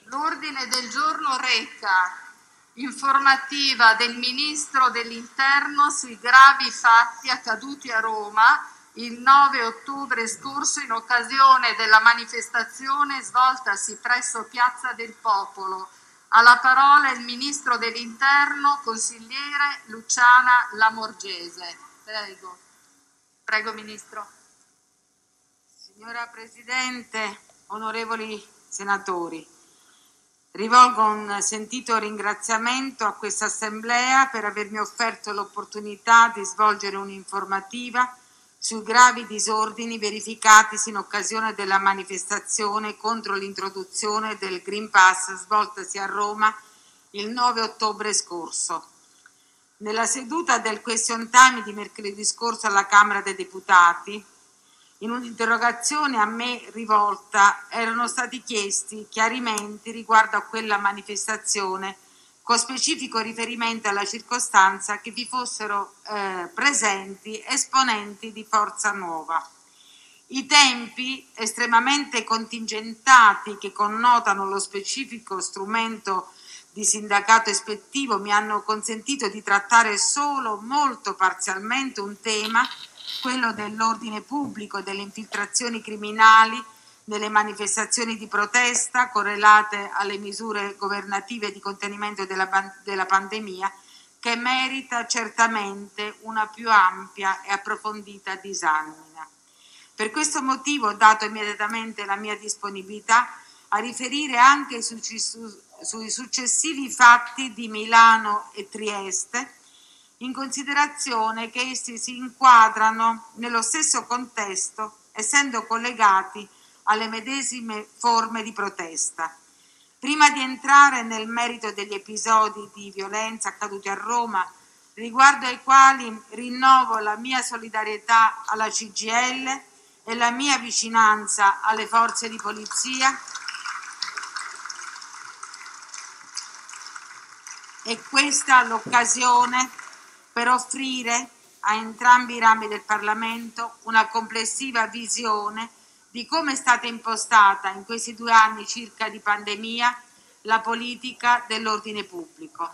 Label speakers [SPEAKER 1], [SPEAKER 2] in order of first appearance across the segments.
[SPEAKER 1] L'ordine del giorno reca informativa del Ministro dell'Interno sui gravi fatti accaduti a Roma il 9 ottobre scorso in occasione della manifestazione svoltasi presso Piazza del Popolo. Ha la parola il Ministro dell'Interno, consigliere Luciana Lamorgese. Prego. Prego, Ministro.
[SPEAKER 2] Signora Presidente, onorevoli senatori, rivolgo un sentito ringraziamento a questa Assemblea per avermi offerto l'opportunità di svolgere un'informativa sui gravi disordini verificatisi in occasione della manifestazione contro l'introduzione del Green Pass svoltasi a Roma il 9 ottobre scorso. Nella seduta del question time di mercoledì scorso alla Camera dei Deputati, in un'interrogazione a me rivolta erano stati chiesti chiarimenti riguardo a quella manifestazione con specifico riferimento alla circostanza che vi fossero presenti esponenti di Forza Nuova. I tempi estremamente contingentati che connotano lo specifico strumento di sindacato ispettivo mi hanno consentito di trattare solo molto parzialmente un tema, quello dell'ordine pubblico e delle infiltrazioni criminali nelle manifestazioni di protesta correlate alle misure governative di contenimento della pandemia, che merita certamente una più ampia e approfondita disamina. Per questo motivo ho dato immediatamente la mia disponibilità a riferire anche sui successivi fatti di Milano e Trieste, in considerazione che essi si inquadrano nello stesso contesto, essendo collegati alle medesime forme di protesta. Prima di entrare nel merito degli episodi di violenza accaduti a Roma, riguardo ai quali rinnovo la mia solidarietà alla CGIL e la mia vicinanza alle forze di polizia, è questa l'occasione per offrire a entrambi i rami del Parlamento una complessiva visione di come è stata impostata in questi 2 anni circa di pandemia la politica dell'ordine pubblico.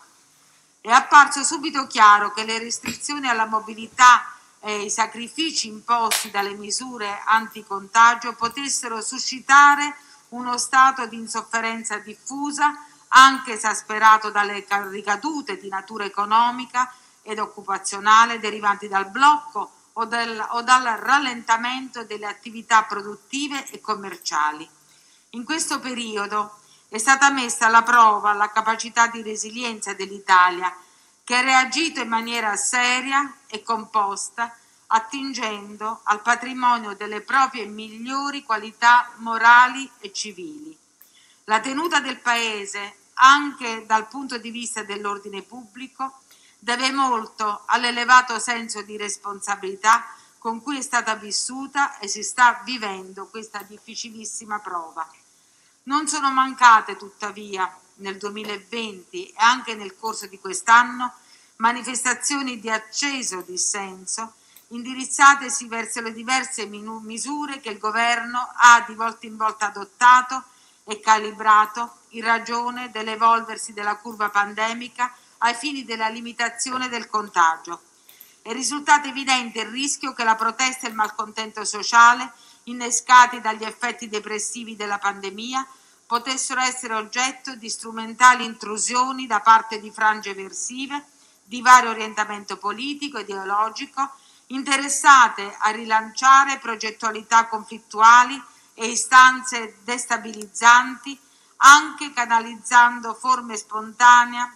[SPEAKER 2] È apparso subito chiaro che le restrizioni alla mobilità e i sacrifici imposti dalle misure anticontagio potessero suscitare uno stato di insofferenza diffusa, anche esasperato dalle ricadute di natura economica ed occupazionale derivanti dal blocco o dal rallentamento delle attività produttive e commerciali. In questo periodo è stata messa alla prova la capacità di resilienza dell'Italia, che ha reagito in maniera seria e composta, attingendo al patrimonio delle proprie migliori qualità morali e civili. La tenuta del Paese, anche dal punto di vista dell'ordine pubblico, deve molto all'elevato senso di responsabilità con cui è stata vissuta e si sta vivendo questa difficilissima prova. Non sono mancate, tuttavia, nel 2020 e anche nel corso di quest'anno, manifestazioni di acceso dissenso indirizzatesi verso le diverse misure che il Governo ha di volta in volta adottato e calibrato in ragione dell'evolversi della curva pandemica ai fini della limitazione del contagio. È risultato evidente il rischio che la protesta e il malcontento sociale, innescati dagli effetti depressivi della pandemia, potessero essere oggetto di strumentali intrusioni da parte di frange eversive di vario orientamento politico e ideologico, interessate a rilanciare progettualità conflittuali e istanze destabilizzanti, anche canalizzando forme spontanee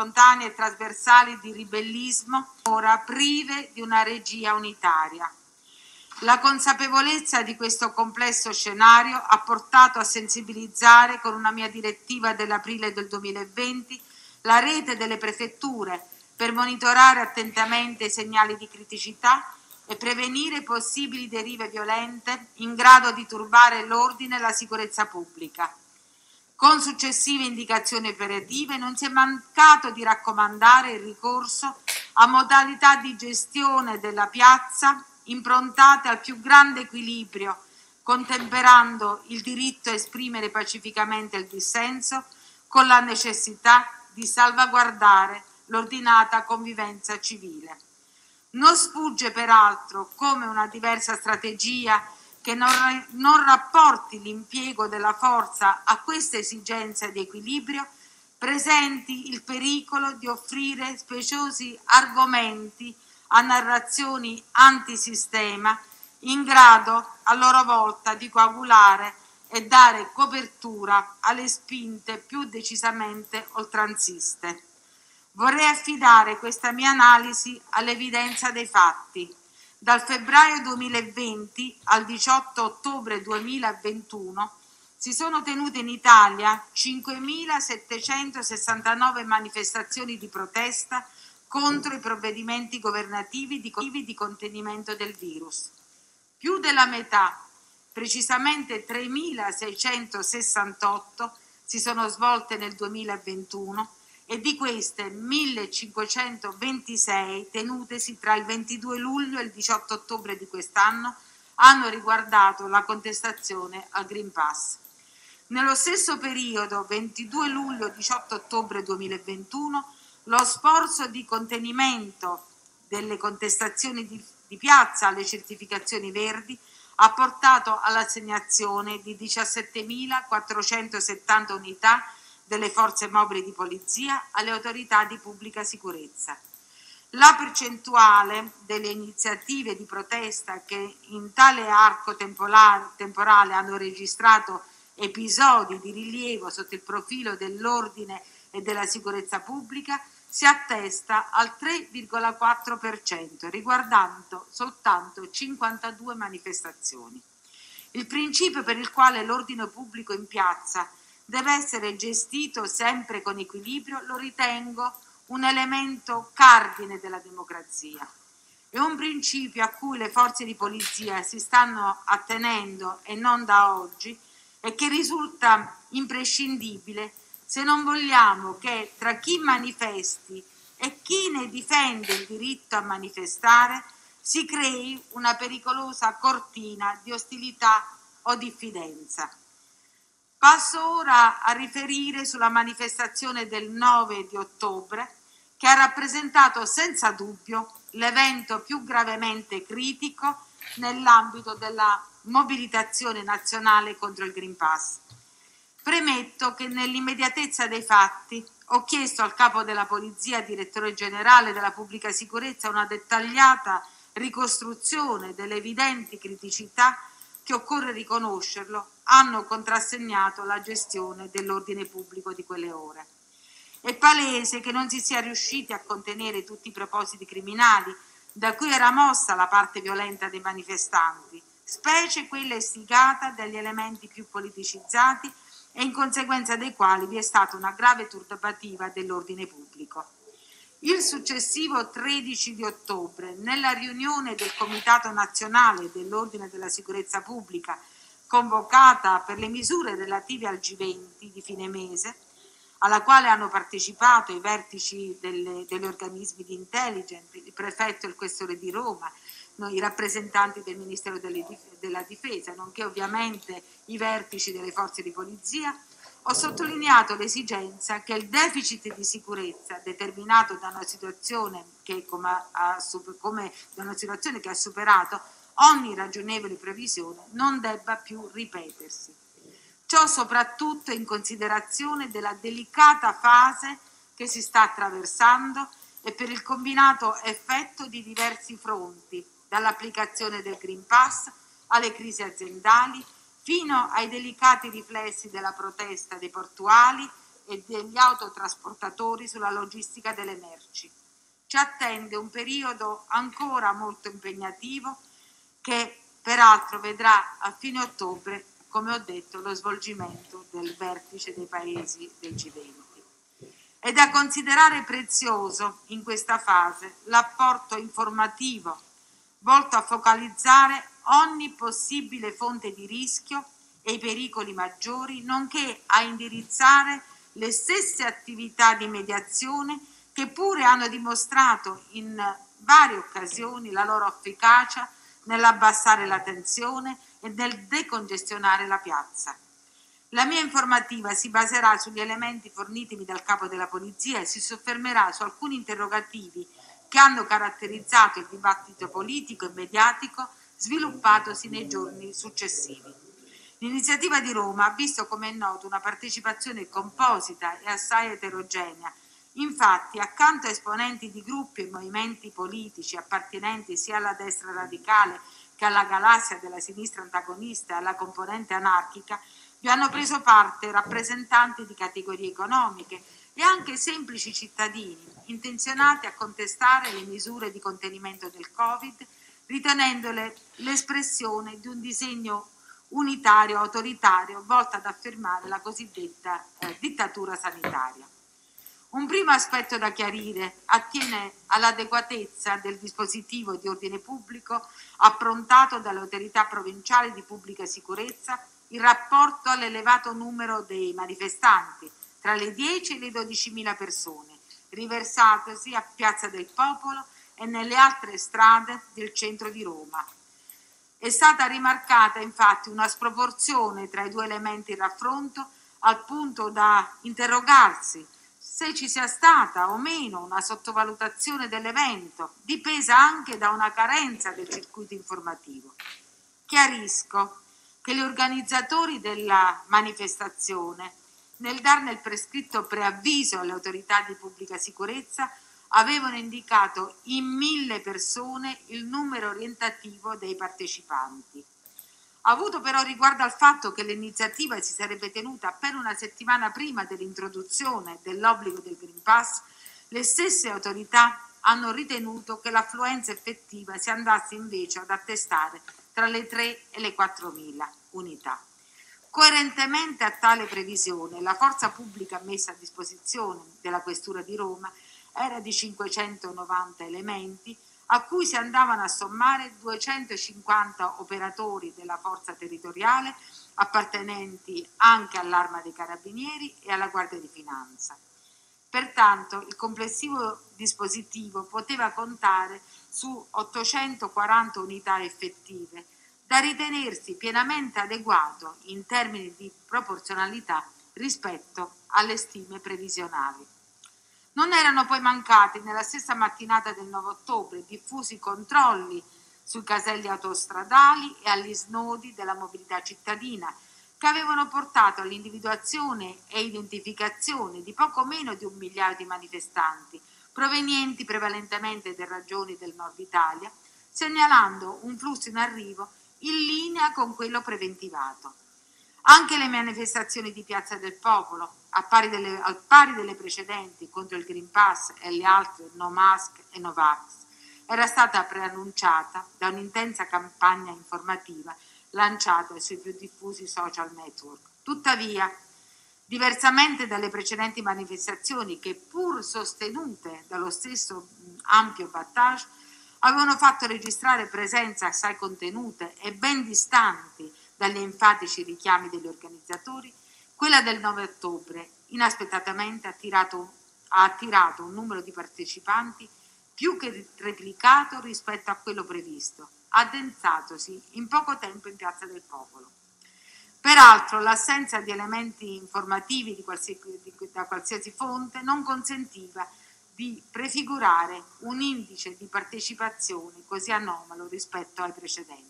[SPEAKER 2] e trasversali di ribellismo, ora prive di una regia unitaria. La consapevolezza di questo complesso scenario ha portato a sensibilizzare, con una mia direttiva dell'aprile del 2020, la rete delle prefetture per monitorare attentamente i segnali di criticità e prevenire possibili derive violente in grado di turbare l'ordine e la sicurezza pubblica. Con successive indicazioni operative non si è mancato di raccomandare il ricorso a modalità di gestione della piazza improntate al più grande equilibrio contemperando il diritto a esprimere pacificamente il dissenso con la necessità di salvaguardare l'ordinata convivenza civile. Non sfugge peraltro come una diversa strategia che non rapporti l'impiego della forza a questa esigenza di equilibrio presenti il pericolo di offrire speciosi argomenti a narrazioni antisistema in grado a loro volta di coagulare e dare copertura alle spinte più decisamente oltranziste. Vorrei affidare questa mia analisi all'evidenza dei fatti. Dal febbraio 2020 al 18 ottobre 2021 si sono tenute in Italia 5.769 manifestazioni di protesta contro i provvedimenti governativi di contenimento del virus. Più della metà, precisamente 3.668, si sono svolte nel 2021 e di queste 1.526 tenutesi tra il 22 luglio e il 18 ottobre di quest'anno hanno riguardato la contestazione al Green Pass. Nello stesso periodo, 22 luglio-18 ottobre 2021, lo sforzo di contenimento delle contestazioni di piazza alle certificazioni verdi ha portato all'assegnazione di 17.470 unità delle forze mobili di polizia alle autorità di pubblica sicurezza. La percentuale delle iniziative di protesta che in tale arco temporale hanno registrato episodi di rilievo sotto il profilo dell'ordine e della sicurezza pubblica si attesta al 3,4%, riguardando soltanto 52 manifestazioni. Il principio per il quale l'ordine pubblico in piazza deve essere gestito sempre con equilibrio lo ritengo un elemento cardine della democrazia. È un principio a cui le forze di polizia si stanno attenendo e non da oggi e che risulta imprescindibile se non vogliamo che tra chi manifesti e chi ne difende il diritto a manifestare si crei una pericolosa cortina di ostilità o diffidenza. Passo ora a riferire sulla manifestazione del 9 di ottobre, che ha rappresentato senza dubbio l'evento più gravemente critico nell'ambito della mobilitazione nazionale contro il Green Pass. Premetto che nell'immediatezza dei fatti ho chiesto al capo della Polizia, direttore generale della Pubblica Sicurezza, una dettagliata ricostruzione delle evidenti criticità che, occorre riconoscerlo, hanno contrassegnato la gestione dell'ordine pubblico di quelle ore. È palese che non si sia riusciti a contenere tutti i propositi criminali da cui era mossa la parte violenta dei manifestanti, specie quella istigata dagli elementi più politicizzati e in conseguenza dei quali vi è stata una grave turbativa dell'ordine pubblico. Il successivo 13 di ottobre, nella riunione del Comitato Nazionale dell'Ordine e della Sicurezza Pubblica, convocata per le misure relative al G20 di fine mese, alla quale hanno partecipato i vertici degli organismi di intelligence, il prefetto e il questore di Roma, i rappresentanti del Ministero della Difesa, nonché ovviamente i vertici delle forze di polizia, ho sottolineato l'esigenza che il deficit di sicurezza determinato da una situazione che ha superato ogni ragionevole previsione non debba più ripetersi. Ciò soprattutto in considerazione della delicata fase che si sta attraversando e per il combinato effetto di diversi fronti, dall'applicazione del Green Pass alle crisi aziendali, fino ai delicati riflessi della protesta dei portuali e degli autotrasportatori sulla logistica delle merci. Ci attende un periodo ancora molto impegnativo che peraltro vedrà a fine ottobre, come ho detto, lo svolgimento del vertice dei paesi del G20. È da considerare prezioso in questa fase l'apporto informativo volto a focalizzare ogni possibile fonte di rischio e i pericoli maggiori, nonché a indirizzare le stesse attività di mediazione che pure hanno dimostrato in varie occasioni la loro efficacia nell'abbassare la tensione e nel decongestionare la piazza. La mia informativa si baserà sugli elementi fornitimi dal capo della polizia e si soffermerà su alcuni interrogativi che hanno caratterizzato il dibattito politico e mediatico sviluppatosi nei giorni successivi. L'iniziativa di Roma ha visto, come è noto, una partecipazione composita e assai eterogenea. Infatti, accanto a esponenti di gruppi e movimenti politici appartenenti sia alla destra radicale che alla galassia della sinistra antagonista e alla componente anarchica, vi hanno preso parte rappresentanti di categorie economiche e anche semplici cittadini intenzionati a contestare le misure di contenimento del Covid, ritenendole l'espressione di un disegno unitario autoritario volto ad affermare la cosiddetta dittatura sanitaria. Un primo aspetto da chiarire attiene all'adeguatezza del dispositivo di ordine pubblico approntato dalle autorità provinciali di pubblica sicurezza in rapporto all'elevato numero dei manifestanti, tra le 10 e le 12.000 persone, riversatosi a Piazza del Popolo e nelle altre strade del centro di Roma. È stata rimarcata infatti una sproporzione tra i due elementi in raffronto al punto da interrogarsi se ci sia stata o meno una sottovalutazione dell'evento, dipesa anche da una carenza del circuito informativo. Chiarisco che gli organizzatori della manifestazione, nel darne il prescritto preavviso alle autorità di pubblica sicurezza, avevano indicato in 1.000 persone il numero orientativo dei partecipanti. Avuto però riguardo al fatto che l'iniziativa si sarebbe tenuta appena una settimana prima dell'introduzione dell'obbligo del Green Pass, le stesse autorità hanno ritenuto che l'affluenza effettiva si andasse invece ad attestare tra le 3 e le 4.000 unità. Coerentemente a tale previsione, la forza pubblica messa a disposizione della Questura di Roma era di 590 elementi, a cui si andavano a sommare 250 operatori della forza territoriale appartenenti anche all'Arma dei Carabinieri e alla Guardia di Finanza. Pertanto il complessivo dispositivo poteva contare su 840 unità effettive, da ritenersi pienamente adeguato in termini di proporzionalità rispetto alle stime previsionali. Non erano poi mancati nella stessa mattinata del 9 ottobre diffusi controlli sui caselli autostradali e agli snodi della mobilità cittadina, che avevano portato all'individuazione e identificazione di poco meno di 1 migliaio di manifestanti, provenienti prevalentemente da regioni del nord Italia, segnalando un flusso in arrivo in linea con quello preventivato. Anche le manifestazioni di Piazza del Popolo, al pari delle precedenti contro il Green Pass e le altre no mask e no vax, era stata preannunciata da un'intensa campagna informativa lanciata sui più diffusi social network. Tuttavia, diversamente dalle precedenti manifestazioni che, pur sostenute dallo stesso ampio battage, avevano fatto registrare presenze assai contenute e ben distanti dagli enfatici richiami degli organizzatori, quella del 9 ottobre inaspettatamente ha attirato un numero di partecipanti più che triplicato rispetto a quello previsto, addensatosi in poco tempo in Piazza del Popolo. Peraltro l'assenza di elementi informativi da qualsiasi fonte non consentiva di prefigurare un indice di partecipazione così anomalo rispetto ai precedenti.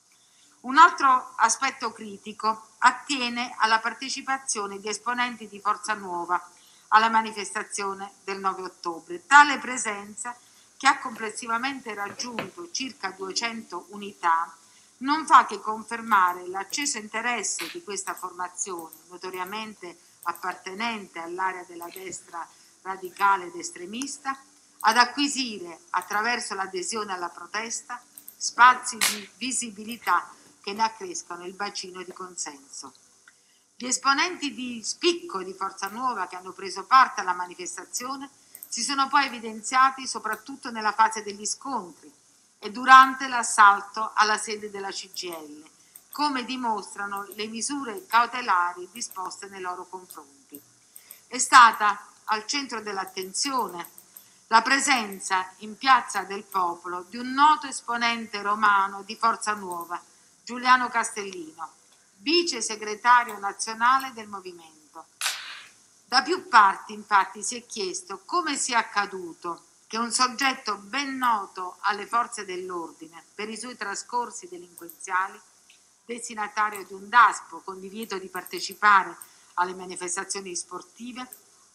[SPEAKER 2] Un altro aspetto critico attiene alla partecipazione di esponenti di Forza Nuova alla manifestazione del 9 ottobre. Tale presenza, che ha complessivamente raggiunto circa 200 unità, non fa che confermare l'acceso interesse di questa formazione, notoriamente appartenente all'area della destra radicale ed estremista, ad acquisire, attraverso l'adesione alla protesta, spazi di visibilità che ne accrescano il bacino di consenso. Gli esponenti di spicco di Forza Nuova che hanno preso parte alla manifestazione si sono poi evidenziati soprattutto nella fase degli scontri e durante l'assalto alla sede della CGIL, come dimostrano le misure cautelari disposte nei loro confronti. È stata al centro dell'attenzione la presenza in Piazza del Popolo di un noto esponente romano di Forza Nuova, Giuliano Castellino, vice segretario nazionale del movimento. Da più parti, infatti, si è chiesto come sia accaduto che un soggetto ben noto alle forze dell'ordine per i suoi trascorsi delinquenziali, destinatario di un DASPO con divieto di partecipare alle manifestazioni sportive,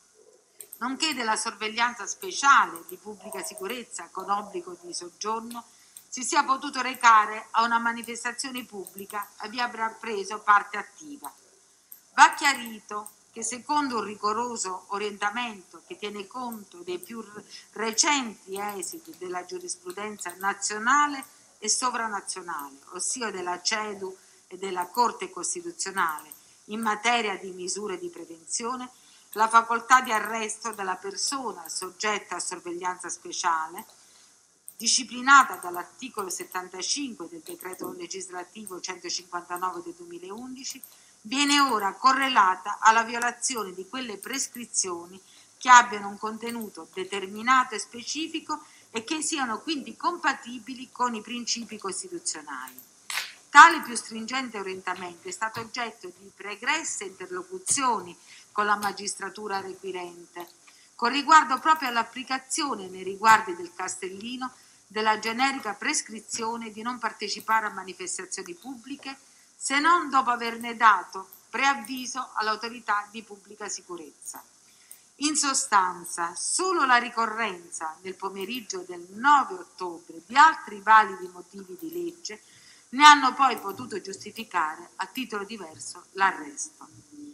[SPEAKER 2] nonché della sorveglianza speciale di pubblica sicurezza con obbligo di soggiorno, si sia potuto recare a una manifestazione pubblica e vi avrà preso parte attiva. Va chiarito che secondo un rigoroso orientamento che tiene conto dei più recenti esiti della giurisprudenza nazionale e sovranazionale, ossia della CEDU e della Corte Costituzionale, in materia di misure di prevenzione, la facoltà di arresto della persona soggetta a sorveglianza speciale, disciplinata dall'articolo 75 del decreto legislativo 159 del 2011, viene ora correlata alla violazione di quelle prescrizioni che abbiano un contenuto determinato e specifico e che siano quindi compatibili con i principi costituzionali. Tale più stringente orientamento è stato oggetto di pregresse interlocuzioni con la magistratura requirente, con riguardo proprio all'applicazione nei riguardi del Castellino della generica prescrizione di non partecipare a manifestazioni pubbliche se non dopo averne dato preavviso all'autorità di pubblica sicurezza. In sostanza, solo la ricorrenza nel pomeriggio del 9 ottobre di altri validi motivi di legge ne hanno poi potuto giustificare a titolo diverso l'arresto.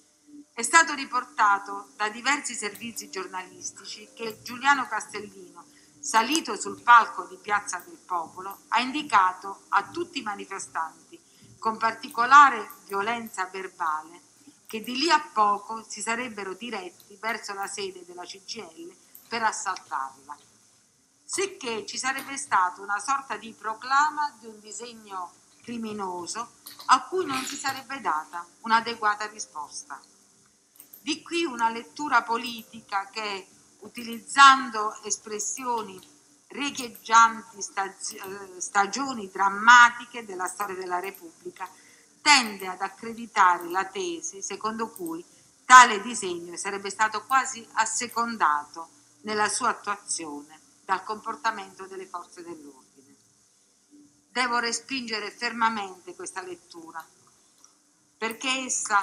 [SPEAKER 2] È stato riportato da diversi servizi giornalistici che Giuliano Castellino, salito sul palco di Piazza del Popolo, ha indicato a tutti i manifestanti, con particolare violenza verbale, che di lì a poco si sarebbero diretti verso la sede della CGIL per assaltarla. Sicché ci sarebbe stata una sorta di proclama di un disegno criminoso a cui non si sarebbe data un'adeguata risposta. Di qui una lettura politica che, utilizzando espressioni riecheggianti stagioni drammatiche della storia della Repubblica, tende ad accreditare la tesi secondo cui tale disegno sarebbe stato quasi assecondato nella sua attuazione dal comportamento delle forze dell'ordine. Devo respingere fermamente questa lettura, perché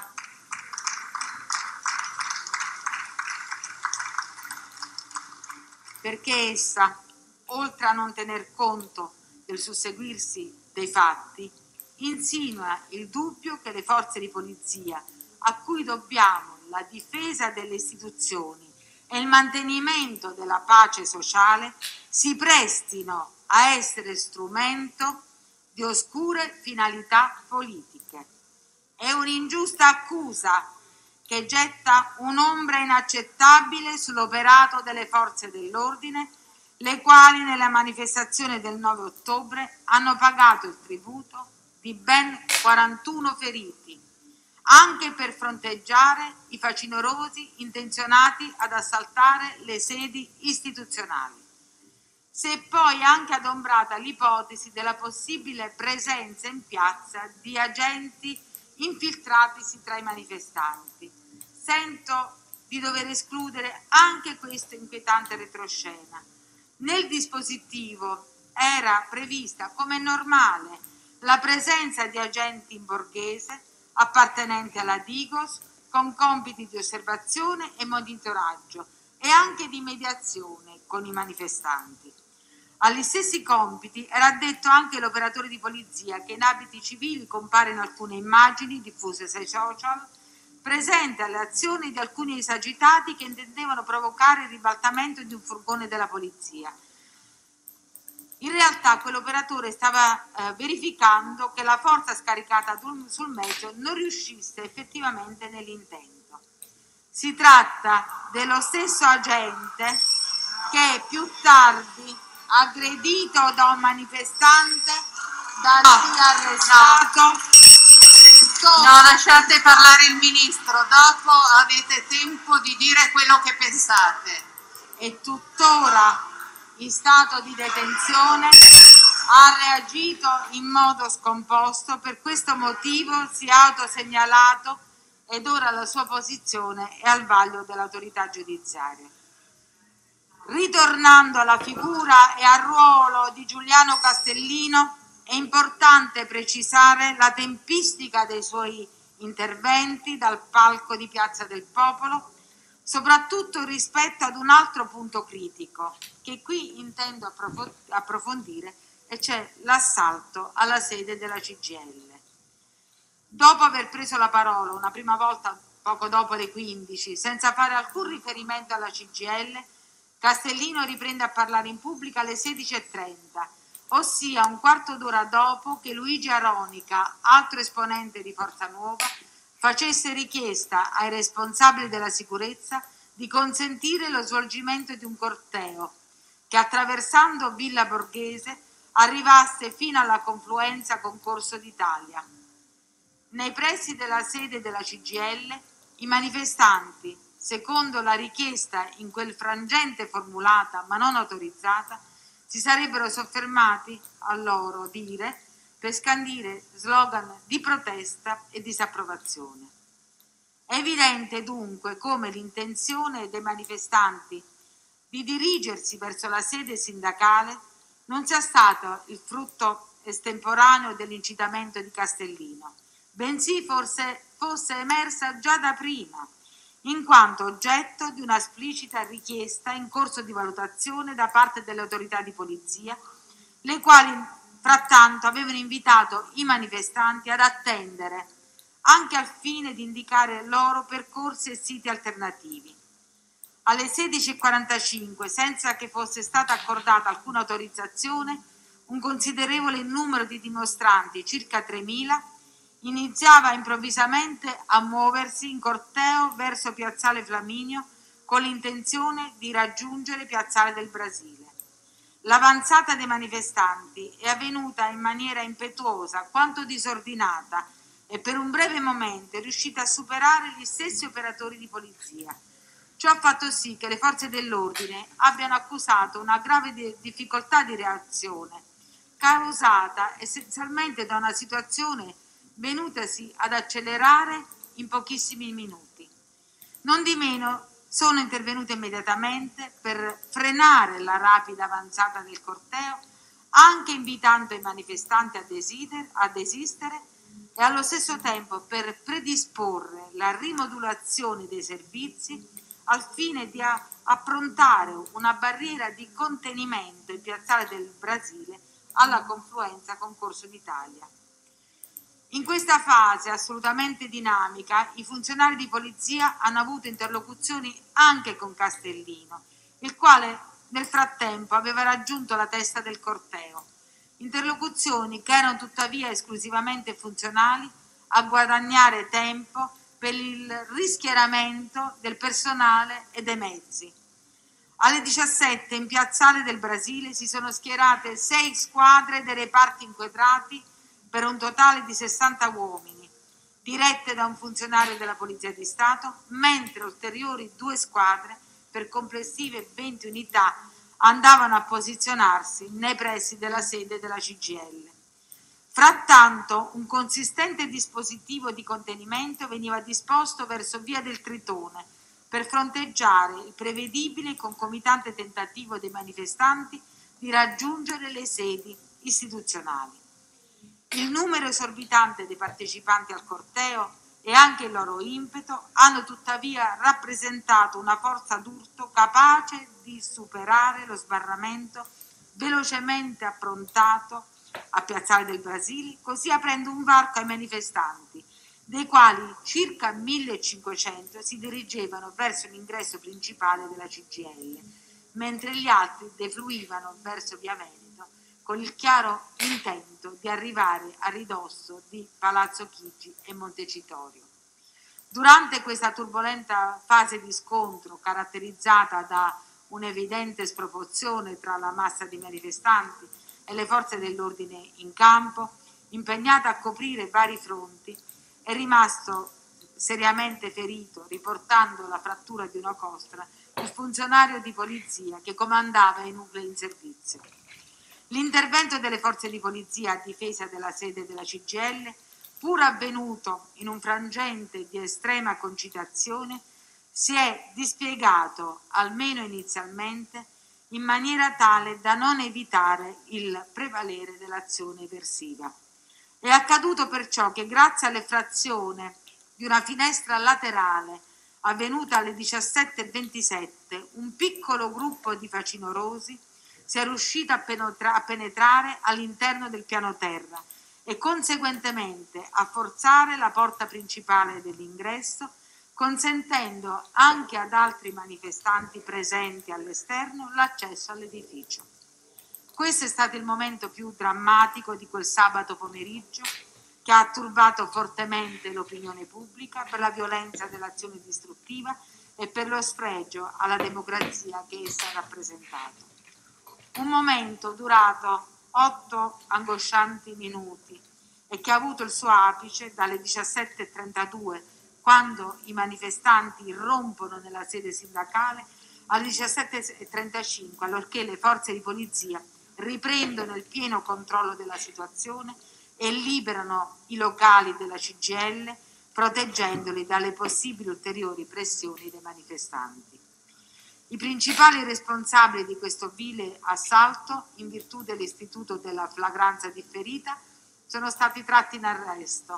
[SPEAKER 2] essa, oltre a non tener conto del susseguirsi dei fatti, insinua il dubbio che le forze di polizia, a cui dobbiamo la difesa delle istituzioni e il mantenimento della pace sociale, si prestino a essere strumento di oscure finalità politiche. È un'ingiusta accusa che getta un'ombra inaccettabile sull'operato delle forze dell'ordine, le quali nella manifestazione del 9 ottobre hanno pagato il tributo di ben 41 feriti, anche per fronteggiare i facinorosi intenzionati ad assaltare le sedi istituzionali. Si è poi anche adombrata l'ipotesi della possibile presenza in piazza di agenti infiltratisi tra i manifestanti. Sento di dover escludere anche questa inquietante retroscena. Nel dispositivo era prevista, come normale, la presenza di agenti in borghese appartenenti alla Digos con compiti di osservazione e monitoraggio e anche di mediazione con i manifestanti. Agli stessi compiti era addetto anche l'operatore di polizia che in abiti civili compare in alcune immagini diffuse sui social, presente alle azioni di alcuni esagitati che intendevano provocare il ribaltamento di un furgone della polizia. In realtà quell'operatore stava verificando che la forza scaricata sul mezzo non riuscisse effettivamente nell'intento. Si tratta dello stesso agente che più tardi, aggredito da un manifestante, da lui arrestato.
[SPEAKER 1] No, lasciate parlare il ministro, dopo avete tempo di dire quello che pensate.
[SPEAKER 2] È tuttora in stato di detenzione ha reagito in modo scomposto, per questo motivo si è autosegnalato ed ora la sua posizione è al vaglio dell'autorità giudiziaria. Ritornando alla figura e al ruolo di Giuliano Castellino, è importante precisare la tempistica dei suoi interventi dal palco di Piazza del Popolo, soprattutto rispetto ad un altro punto critico che qui intendo approfondire, e cioè l'assalto alla sede della CGIL. Dopo aver preso la parola una prima volta poco dopo le 15, senza fare alcun riferimento alla CGIL, Castellino riprende a parlare in pubblico alle 16:30, ossia un quarto d'ora dopo che Luigi Aronica, altro esponente di Forza Nuova, facesse richiesta ai responsabili della sicurezza di consentire lo svolgimento di un corteo che, attraversando Villa Borghese, arrivasse fino alla confluenza con Corso d'Italia. Nei pressi della sede della CGIL, i manifestanti, secondo la richiesta in quel frangente formulata ma non autorizzata, si sarebbero soffermati, a loro dire, per scandire slogan di protesta e disapprovazione. È evidente dunque come l'intenzione dei manifestanti di dirigersi verso la sede sindacale non sia stato il frutto estemporaneo dell'incitamento di Castellino, bensì fosse emersa già da prima, in quanto oggetto di una esplicita richiesta in corso di valutazione da parte delle autorità di polizia, le quali frattanto avevano invitato i manifestanti ad attendere, anche al fine di indicare loro percorsi e siti alternativi. Alle 16:45, senza che fosse stata accordata alcuna autorizzazione, un considerevole numero di dimostranti, circa 3.000, iniziava improvvisamente a muoversi in corteo verso Piazzale Flaminio con l'intenzione di raggiungere Piazzale del Brasile. L'avanzata dei manifestanti è avvenuta in maniera impetuosa quanto disordinata e per un breve momento è riuscita a superare gli stessi operatori di polizia. Ciò ha fatto sì che le forze dell'ordine abbiano accusato una grave difficoltà di reazione, causata essenzialmente da una situazione venutasi ad accelerare in pochissimi minuti. Nondimeno sono intervenute immediatamente per frenare la rapida avanzata del corteo, anche invitando i manifestanti a desistere e allo stesso tempo per predisporre la rimodulazione dei servizi al fine di approntare una barriera di contenimento in Piazzale del Brasile alla confluenza con Corso d'Italia. In questa fase assolutamente dinamica, i funzionari di polizia hanno avuto interlocuzioni anche con Castellino, il quale nel frattempo aveva raggiunto la testa del corteo. Interlocuzioni che erano tuttavia esclusivamente funzionali a guadagnare tempo per il rischieramento del personale e dei mezzi. Alle 17 in Piazzale del Brasile si sono schierate 6 squadre dei reparti inquadrati per un totale di 60 uomini, dirette da un funzionario della Polizia di Stato, mentre ulteriori 2 squadre, per complessive 20 unità, andavano a posizionarsi nei pressi della sede della CGIL. Frattanto, un consistente dispositivo di contenimento veniva disposto verso Via del Tritone per fronteggiare il prevedibile e concomitante tentativo dei manifestanti di raggiungere le sedi istituzionali. Il numero esorbitante dei partecipanti al corteo e anche il loro impeto hanno tuttavia rappresentato una forza d'urto capace di superare lo sbarramento velocemente approntato a Piazzale del Brasile, così aprendo un varco ai manifestanti, dei quali circa 1.500 si dirigevano verso l'ingresso principale della CGIL, mentre gli altri defluivano verso Via Veneto con il chiaro intento di arrivare a ridosso di Palazzo Chigi e Montecitorio. Durante questa turbolenta fase di scontro, caratterizzata da un'evidente sproporzione tra la massa di manifestanti e le forze dell'ordine in campo, impegnata a coprire vari fronti, è rimasto seriamente ferito, riportando la frattura di una costola, il funzionario di polizia che comandava i nuclei in servizio. L'intervento delle forze di polizia a difesa della sede della CGIL, pur avvenuto in un frangente di estrema concitazione, si è dispiegato, almeno inizialmente, in maniera tale da non evitare il prevalere dell'azione eversiva. È accaduto perciò che grazie all'effrazione di una finestra laterale avvenuta alle 17:27, un piccolo gruppo di facinorosi si è riuscito a penetrare all'interno del piano terra e conseguentemente a forzare la porta principale dell'ingresso, consentendo anche ad altri manifestanti presenti all'esterno l'accesso all'edificio. Questo è stato il momento più drammatico di quel sabato pomeriggio, che ha turbato fortemente l'opinione pubblica per la violenza dell'azione distruttiva e per lo sfregio alla democrazia che essa ha rappresentato. Un momento durato 8 angoscianti minuti e che ha avuto il suo apice dalle 17:32, quando i manifestanti irrompono nella sede sindacale, alle 17:35, allorché le forze di polizia riprendono il pieno controllo della situazione e liberano i locali della CGIL, proteggendoli dalle possibili ulteriori pressioni dei manifestanti. I principali responsabili di questo vile assalto, in virtù dell'istituto della flagranza differita, sono stati tratti in arresto.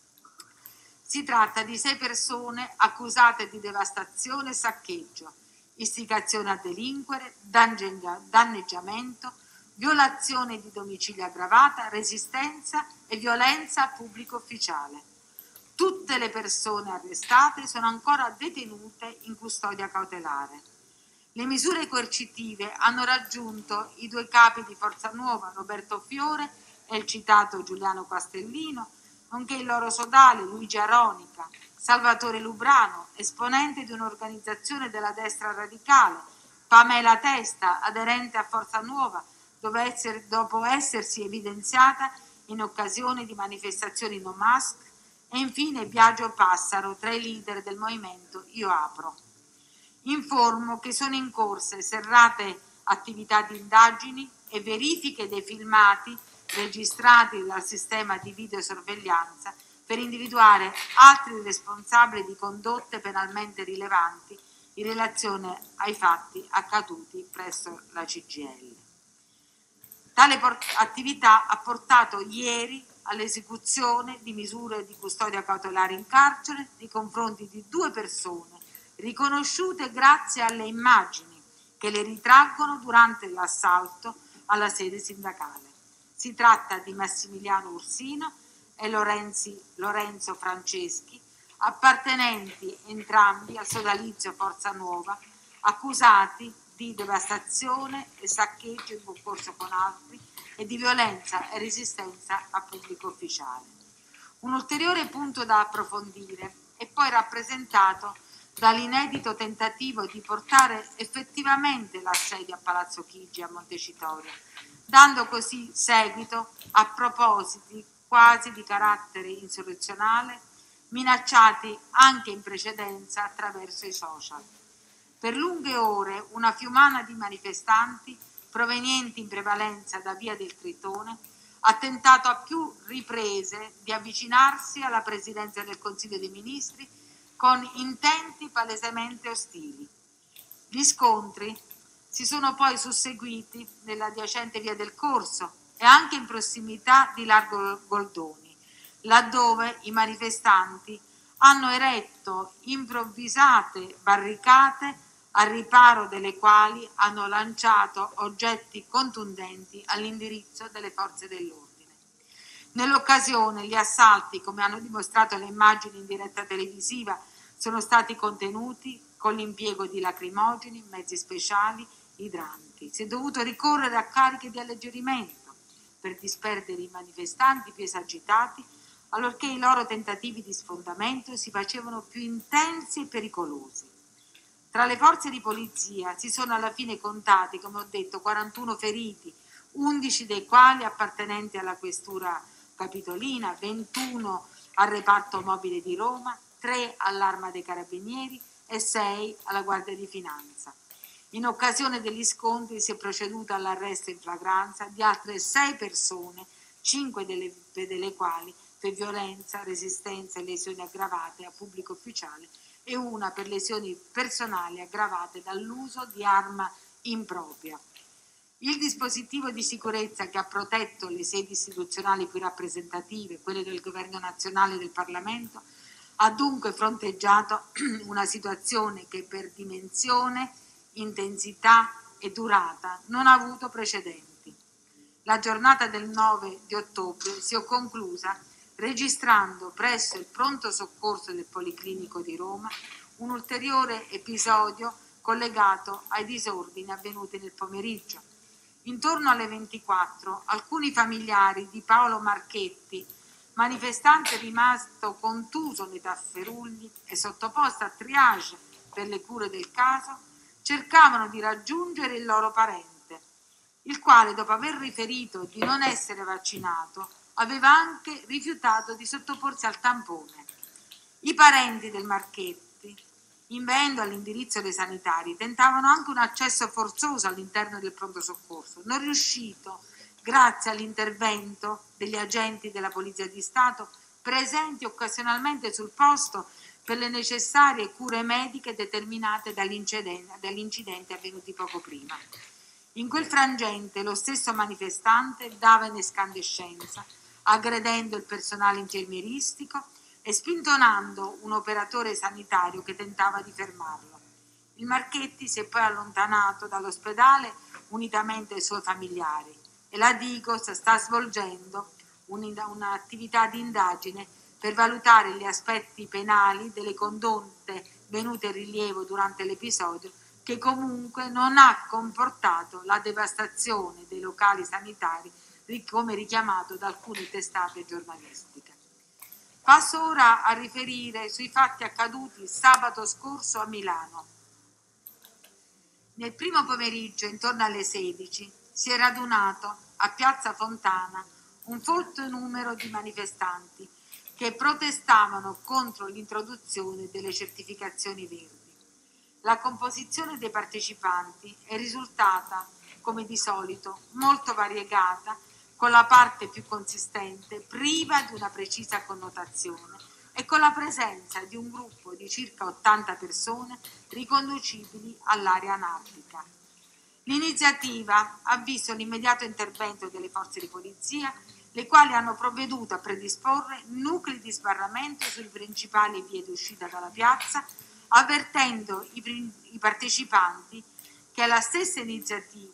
[SPEAKER 2] Si tratta di 6 persone accusate di devastazione e saccheggio, istigazione a delinquere, danneggiamento, violazione di domicilio aggravata, resistenza e violenza a pubblico ufficiale. Tutte le persone arrestate sono ancora detenute in custodia cautelare. Le misure coercitive hanno raggiunto i 2 capi di Forza Nuova, Roberto Fiore e il citato Giuliano Castellino, nonché il loro sodale Luigi Aronica, Salvatore Lubrano, esponente di un'organizzazione della destra radicale, Pamela Testa, aderente a Forza Nuova, dopo essersi evidenziata in occasione di manifestazioni no mask, e infine Biagio Passaro, tra i leader del movimento Io Apro. Informo che sono in corso serrate attività di indagini e verifiche dei filmati registrati dal sistema di videosorveglianza per individuare altri responsabili di condotte penalmente rilevanti in relazione ai fatti accaduti presso la CGIL. Tale attività ha portato ieri all'esecuzione di misure di custodia cautelare in carcere nei confronti di 2 persone riconosciute grazie alle immagini che le ritraggono durante l'assalto alla sede sindacale. Si tratta di Massimiliano Ursino e Lorenzo Franceschi, appartenenti entrambi al sodalizio Forza Nuova, accusati di devastazione e saccheggio in concorso con altri e di violenza e resistenza a pubblico ufficiale. Un ulteriore punto da approfondire è poi rappresentato dall'inedito tentativo di portare effettivamente l'assedio a Palazzo Chigi a Montecitorio, dando così seguito a propositi quasi di carattere insurrezionale, minacciati anche in precedenza attraverso i social. Per lunghe ore una fiumana di manifestanti, provenienti in prevalenza da Via del Tritone, ha tentato a più riprese di avvicinarsi alla Presidenza del Consiglio dei Ministri con intenti palesemente ostili. Gli scontri si sono poi susseguiti nell'adiacente Via del Corso e anche in prossimità di Largo Goldoni, laddove i manifestanti hanno eretto improvvisate barricate al riparo delle quali hanno lanciato oggetti contundenti all'indirizzo delle forze dell'ordine. Nell'occasione gli assalti, come hanno dimostrato le immagini in diretta televisiva, sono stati contenuti con l'impiego di lacrimogeni, mezzi speciali, idranti. Si è dovuto ricorrere a cariche di alleggerimento per disperdere i manifestanti più esagitati, allorché i loro tentativi di sfondamento si facevano più intensi e pericolosi. Tra le forze di polizia si sono alla fine contati, come ho detto, 41 feriti, 11 dei quali appartenenti alla questura capitolina, 21 al reparto mobile di Roma, 3 all'Arma dei Carabinieri e 6 alla Guardia di Finanza. In occasione degli scontri si è proceduto all'arresto in flagranza di altre 6 persone, 5 delle quali per violenza, resistenza e lesioni aggravate a pubblico ufficiale e una per lesioni personali aggravate dall'uso di arma impropria. Il dispositivo di sicurezza che ha protetto le sedi istituzionali più rappresentative, quelle del Governo nazionale e del Parlamento, ha dunque fronteggiato una situazione che per dimensione, intensità e durata non ha avuto precedenti. La giornata del 9 di ottobre si è conclusa registrando presso il pronto soccorso del Policlinico di Roma un ulteriore episodio collegato ai disordini avvenuti nel pomeriggio. Intorno alle 24, alcuni familiari di Paolo Marchetti, manifestante rimasto contuso nei tafferugli e sottoposto a triage per le cure del caso, cercavano di raggiungere il loro parente, il quale, dopo aver riferito di non essere vaccinato, aveva anche rifiutato di sottoporsi al tampone. I parenti del Marchetti, inveendo all'indirizzo dei sanitari, tentavano anche un accesso forzoso all'interno del pronto soccorso, non riuscito grazie all'intervento degli agenti della Polizia di Stato presenti occasionalmente sul posto per le necessarie cure mediche determinate dall'incidente avvenuti poco prima. In quel frangente lo stesso manifestante dava in escandescenza, aggredendo il personale infermieristico e spintonando un operatore sanitario che tentava di fermarlo. Il Marchetti si è poi allontanato dall'ospedale unitamente ai suoi familiari e la Digos sta svolgendo un'attività di indagine per valutare gli aspetti penali delle condotte venute in rilievo durante l'episodio, che comunque non ha comportato la devastazione dei locali sanitari come richiamato da alcune testate giornalistiche. Passo ora a riferire sui fatti accaduti sabato scorso a Milano. Nel primo pomeriggio, intorno alle 16, si è radunato a Piazza Fontana un folto numero di manifestanti che protestavano contro l'introduzione delle certificazioni verdi. La composizione dei partecipanti è risultata, come di solito, molto variegata, con la parte più consistente priva di una precisa connotazione e con la presenza di un gruppo di circa 80 persone riconducibili all'area anarchica. L'iniziativa ha visto l'immediato intervento delle forze di polizia, le quali hanno provveduto a predisporre nuclei di sbarramento sulle principali vie d'uscita dalla piazza, avvertendo i partecipanti che la stessa iniziativa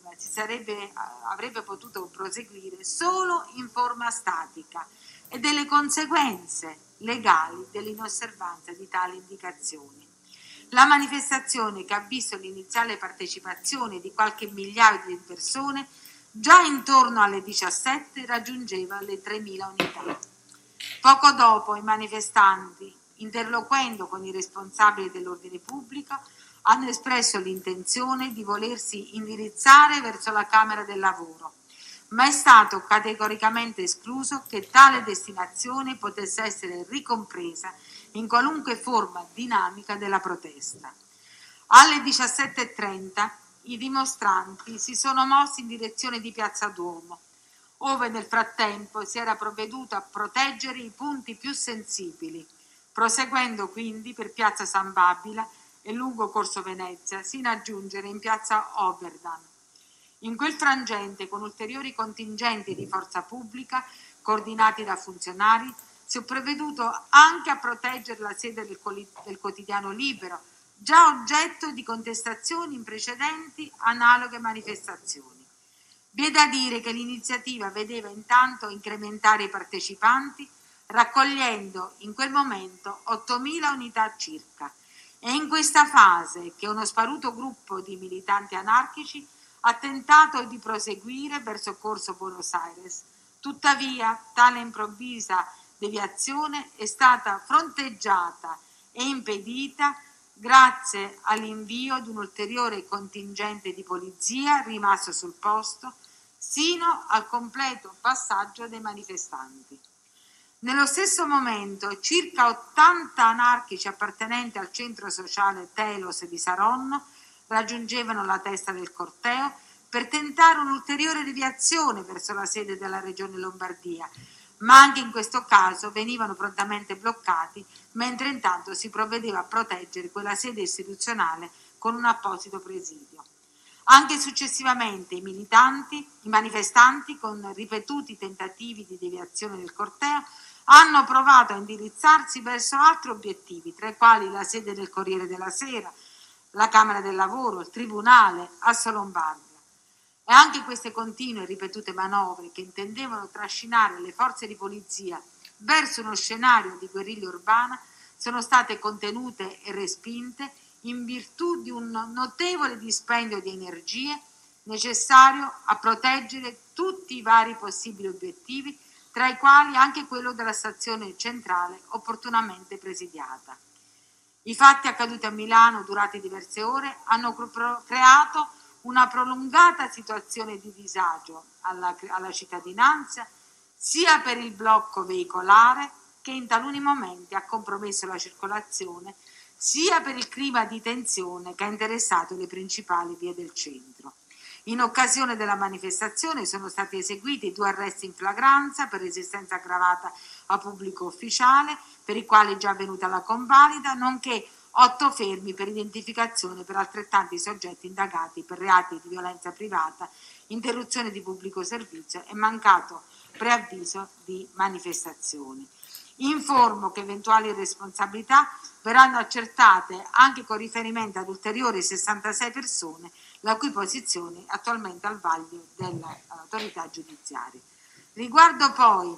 [SPEAKER 2] avrebbe potuto proseguire solo in forma statica e delle conseguenze legali dell'inosservanza di tali indicazioni. La manifestazione, che ha visto l'iniziale partecipazione di qualche migliaio di persone, già intorno alle 17 raggiungeva le 3.000 unità. Poco dopo i manifestanti, interloquendo con i responsabili dell'ordine pubblico, hanno espresso l'intenzione di volersi indirizzare verso la Camera del Lavoro, ma è stato categoricamente escluso che tale destinazione potesse essere ricompresa in qualunque forma dinamica della protesta. Alle 17:30 i dimostranti si sono mossi in direzione di Piazza Duomo, ove nel frattempo si era provveduto a proteggere i punti più sensibili, proseguendo quindi per Piazza San Babila e lungo Corso Venezia, sino a giungere in Piazza Oberdan. In quel frangente, con ulteriori contingenti di forza pubblica, coordinati da funzionari, si è provveduto anche a proteggere la sede del quotidiano Libero, già oggetto di contestazioni in precedenti analoghe manifestazioni. Vi è da dire che l'iniziativa vedeva intanto incrementare i partecipanti, raccogliendo in quel momento 8.000 unità circa. È in questa fase che uno sparuto gruppo di militanti anarchici ha tentato di proseguire verso Corso Buenos Aires. Tuttavia, tale improvvisa deviazione è stata fronteggiata e impedita grazie all'invio di un ulteriore contingente di polizia rimasto sul posto sino al completo passaggio dei manifestanti. Nello stesso momento, circa 80 anarchici appartenenti al centro sociale Telos di Saronno raggiungevano la testa del corteo per tentare un'ulteriore deviazione verso la sede della Regione Lombardia, ma anche in questo caso venivano prontamente bloccati, mentre intanto si provvedeva a proteggere quella sede istituzionale con un apposito presidio. Anche successivamente i manifestanti, con ripetuti tentativi di deviazione del corteo, hanno provato a indirizzarsi verso altri obiettivi, tra i quali la sede del Corriere della Sera, la Camera del Lavoro, il Tribunale, Assolombardia. E anche queste continue e ripetute manovre che intendevano trascinare le forze di polizia verso uno scenario di guerriglia urbana sono state contenute e respinte in virtù di un notevole dispendio di energie necessario a proteggere tutti i vari possibili obiettivi, tra i quali anche quello della stazione centrale opportunamente presidiata. I fatti accaduti a Milano, durati diverse ore, hanno creato una prolungata situazione di disagio alla cittadinanza, sia per il blocco veicolare, che in taluni momenti ha compromesso la circolazione, sia per il clima di tensione che ha interessato le principali vie del centro. In occasione della manifestazione sono stati eseguiti 2 arresti in flagranza per resistenza aggravata a pubblico ufficiale, per i quali è già avvenuta la convalida, nonché 8 fermi per identificazione per altrettanti soggetti indagati per reati di violenza privata, interruzione di pubblico servizio e mancato preavviso di manifestazione. Informo che eventuali responsabilità verranno accertate anche con riferimento ad ulteriori 66 persone, la cui posizione è attualmente al vaglio dell'autorità giudiziaria. Riguardo poi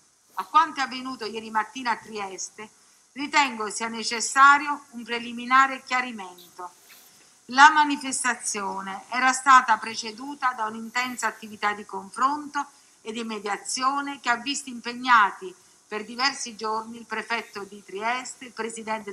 [SPEAKER 2] a quanto è avvenuto ieri mattina a Trieste, ritengo sia necessario un preliminare chiarimento. La manifestazione era stata preceduta da un'intensa attività di confronto e di mediazione che ha visto impegnati per diversi giorni il prefetto di Trieste, il presidente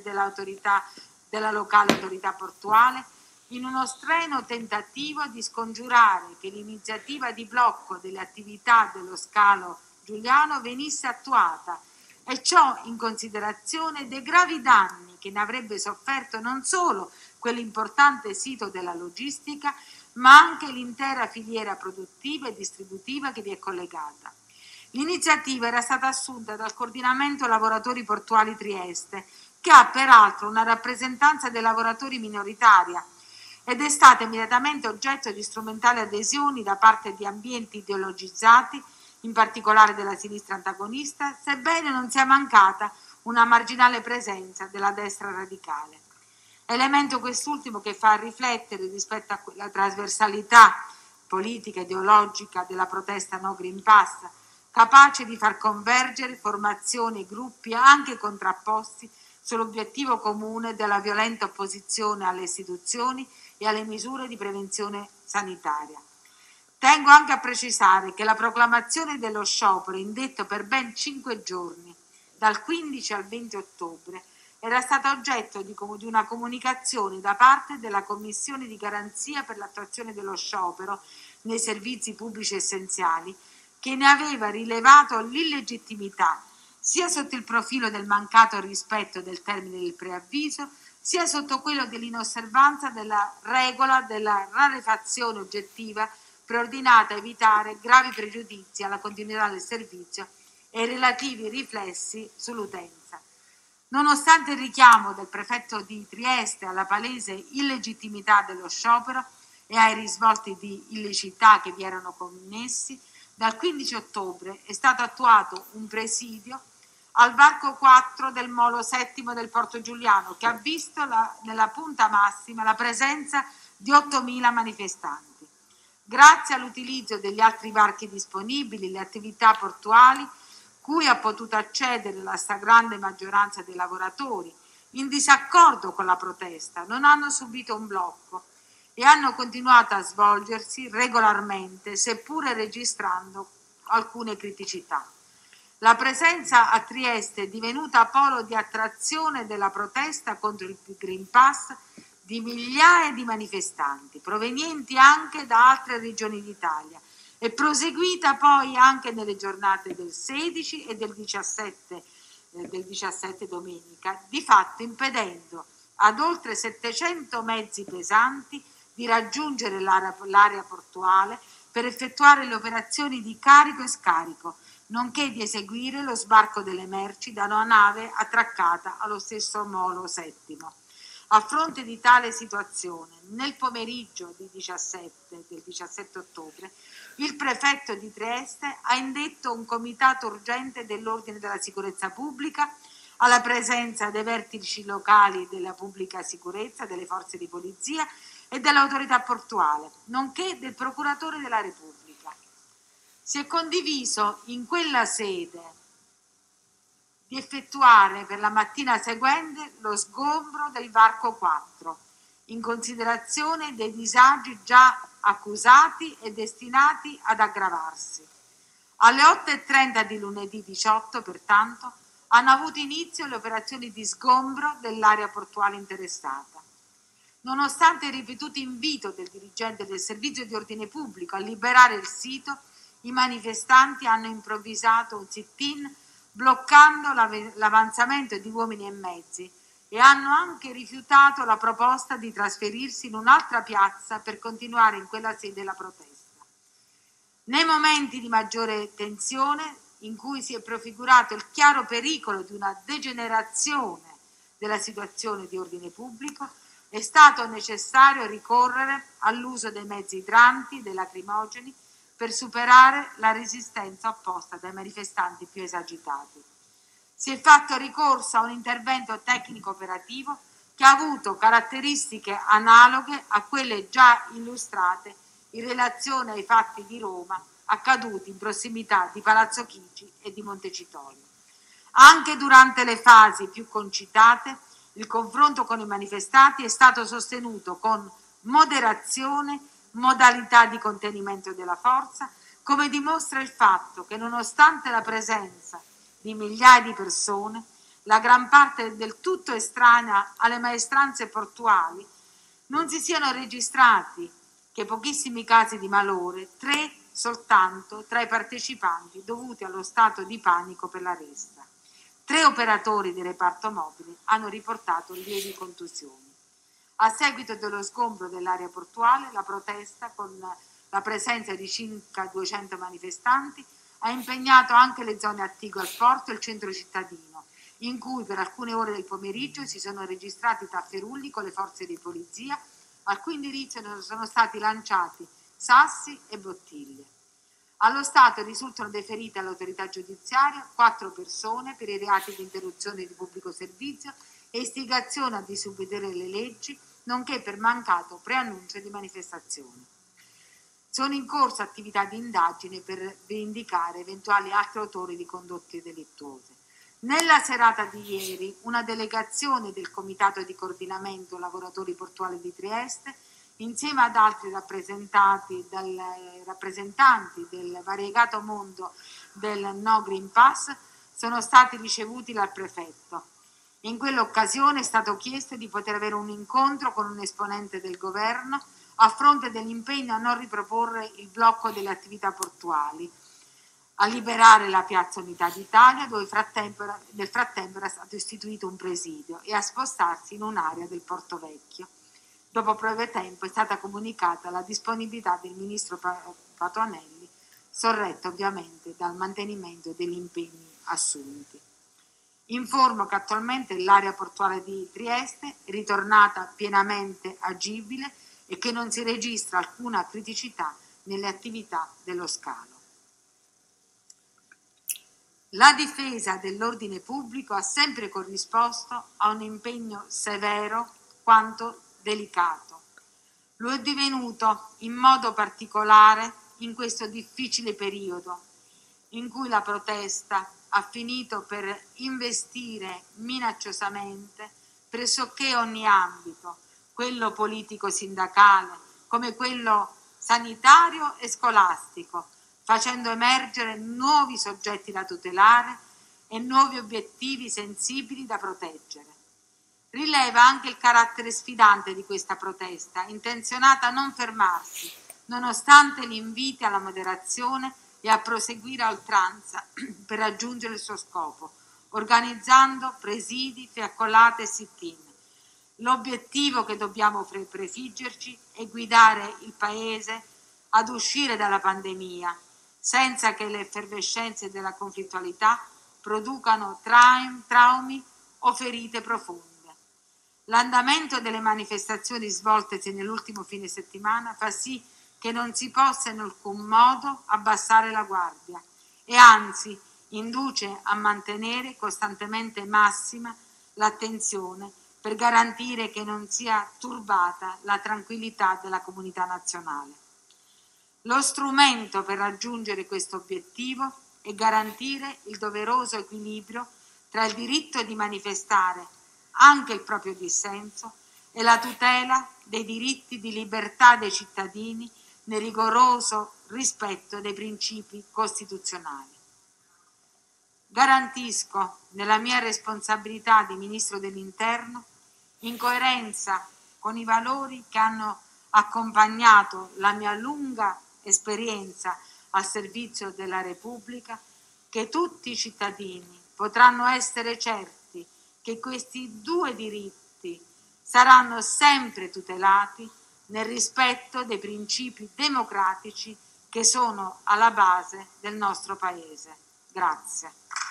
[SPEAKER 2] della locale autorità portuale, in uno strenuo tentativo di scongiurare che l'iniziativa di blocco delle attività dello scalo Giuliano venisse attuata, e ciò in considerazione dei gravi danni che ne avrebbe sofferto non solo quell'importante sito della logistica, ma anche l'intera filiera produttiva e distributiva che vi è collegata. L'iniziativa era stata assunta dal Coordinamento Lavoratori Portuali Trieste, che ha peraltro una rappresentanza dei lavoratori minoritaria, ed è stata immediatamente oggetto di strumentali adesioni da parte di ambienti ideologizzati, in particolare della sinistra antagonista, sebbene non sia mancata una marginale presenza della destra radicale. Elemento quest'ultimo che fa riflettere rispetto a quella trasversalità politica e ideologica della protesta no Green Pass, capace di far convergere formazioni e gruppi anche contrapposti sull'obiettivo comune della violenta opposizione alle istituzioni e alle misure di prevenzione sanitaria. Tengo anche a precisare che la proclamazione dello sciopero, indetto per ben 5 giorni, dal 15 al 20 ottobre, era stata oggetto di una comunicazione da parte della Commissione di garanzia per l'attuazione dello sciopero nei servizi pubblici essenziali, che ne aveva rilevato l'illegittimità sia sotto il profilo del mancato rispetto del termine del preavviso, sia sotto quello dell'inosservanza della regola della rarefazione oggettiva preordinata a evitare gravi pregiudizi alla continuità del servizio e i relativi riflessi sull'utenza. Nonostante il richiamo del prefetto di Trieste alla palese illegittimità dello sciopero e ai risvolti di illiceità che vi erano connessi, dal 15 ottobre è stato attuato un presidio al varco 4 del molo 7 del Porto Giuliano, che ha visto nella punta massima la presenza di 8.000 manifestanti. Grazie all'utilizzo degli altri varchi disponibili, le attività portuali, cui ha potuto accedere la stragrande maggioranza dei lavoratori, in disaccordo con la protesta, non hanno subito un blocco e hanno continuato a svolgersi regolarmente, seppure registrando alcune criticità. La presenza a Trieste è divenuta polo di attrazione della protesta contro il Green Pass di migliaia di manifestanti, provenienti anche da altre regioni d'Italia, e proseguita poi anche nelle giornate del 16 e del 17 domenica, di fatto impedendo ad oltre 700 mezzi pesanti di raggiungere l'area portuale per effettuare le operazioni di carico e scarico, nonché di eseguire lo sbarco delle merci da una nave attraccata allo stesso molo settimo. A fronte di tale situazione, nel pomeriggio del 17 ottobre, il prefetto di Trieste ha indetto un comitato urgente dell'ordine della sicurezza pubblica alla presenza dei vertici locali della pubblica sicurezza, delle forze di polizia e dell'autorità portuale, nonché del procuratore della Repubblica. Si è condiviso in quella sede di effettuare per la mattina seguente lo sgombro del varco 4, in considerazione dei disagi già accusati e destinati ad aggravarsi. Alle 8:30 di lunedì 18, pertanto, hanno avuto inizio le operazioni di sgombro dell'area portuale interessata. Nonostante il ripetuto invito del dirigente del servizio di ordine pubblico a liberare il sito, i manifestanti hanno improvvisato un sit-in bloccando l'avanzamento di uomini e mezzi e hanno anche rifiutato la proposta di trasferirsi in un'altra piazza per continuare in quella sede la protesta. Nei momenti di maggiore tensione, in cui si è prefigurato il chiaro pericolo di una degenerazione della situazione di ordine pubblico, è stato necessario ricorrere all'uso dei mezzi idranti, dei lacrimogeni, per superare la resistenza opposta dai manifestanti più esagitati. Si è fatto ricorso a un intervento tecnico-operativo che ha avuto caratteristiche analoghe a quelle già illustrate in relazione ai fatti di Roma accaduti in prossimità di Palazzo Chigi e di Montecitorio. Anche durante le fasi più concitate, il confronto con i manifestanti è stato sostenuto con moderazione, modalità di contenimento della forza, come dimostra il fatto che nonostante la presenza di migliaia di persone, la gran parte del tutto estranea alle maestranze portuali, non si siano registrati che pochissimi casi di malore, 3 soltanto tra i partecipanti dovuti allo stato di panico per la ressa. 3 operatori del reparto mobile hanno riportato lievi contusioni. A seguito dello sgombro dell'area portuale, la protesta, con la presenza di circa 200 manifestanti, ha impegnato anche le zone attigue al porto e il centro cittadino, in cui per alcune ore del pomeriggio si sono registrati tafferugli con le forze di polizia, al cui indirizzo sono stati lanciati sassi e bottiglie. Allo Stato risultano deferite all'autorità giudiziaria 4 persone per i reati di interruzione di pubblico servizio e istigazione a disobbedire le leggi, nonché per mancato preannuncio di manifestazione. Sono in corso attività di indagine per indicare eventuali altri autori di condotte delittuose. Nella serata di ieri, una delegazione del Comitato di Coordinamento Lavoratori Portuali di Trieste, insieme ad altri rappresentanti del variegato mondo del No Green Pass, sono stati ricevuti dal prefetto. In quell'occasione è stato chiesto di poter avere un incontro con un esponente del governo a fronte dell'impegno a non riproporre il blocco delle attività portuali, a liberare la piazza Unità d'Italia, dove nel frattempo era stato istituito un presidio, e a spostarsi in un'area del Porto Vecchio. Dopo breve tempo è stata comunicata la disponibilità del ministro Patuanelli, sorretta ovviamente dal mantenimento degli impegni assunti. Informo che attualmente l'area portuale di Trieste è ritornata pienamente agibile e che non si registra alcuna criticità nelle attività dello scalo. La difesa dell'ordine pubblico ha sempre corrisposto a un impegno severo quanto delicato. Lo è divenuto in modo particolare in questo difficile periodo in cui la protesta ha finito per investire minacciosamente pressoché ogni ambito, quello politico-sindacale come quello sanitario e scolastico, facendo emergere nuovi soggetti da tutelare e nuovi obiettivi sensibili da proteggere. Rileva anche il carattere sfidante di questa protesta, intenzionata a non fermarsi, nonostante gli inviti alla moderazione e a proseguire a oltranza per raggiungere il suo scopo, organizzando presidi, fiaccolate e sit-in. L'obiettivo che dobbiamo prefiggerci è guidare il Paese ad uscire dalla pandemia senza che le effervescenze della conflittualità producano traumi o ferite profonde. L'andamento delle manifestazioni svoltesi nell'ultimo fine settimana fa sì che non si possa in alcun modo abbassare la guardia e anzi induce a mantenere costantemente massima l'attenzione per garantire che non sia turbata la tranquillità della comunità nazionale. Lo strumento per raggiungere questo obiettivo è garantire il doveroso equilibrio tra il diritto di manifestare anche il proprio dissenso e la tutela dei diritti di libertà dei cittadini nel rigoroso rispetto dei principi costituzionali. Garantisco, nella mia responsabilità di Ministro dell'Interno, in coerenza con i valori che hanno accompagnato la mia lunga esperienza al servizio della Repubblica, che tutti i cittadini potranno essere certi che questi due diritti saranno sempre tutelati nel rispetto dei principi democratici che sono alla base del nostro Paese. Grazie.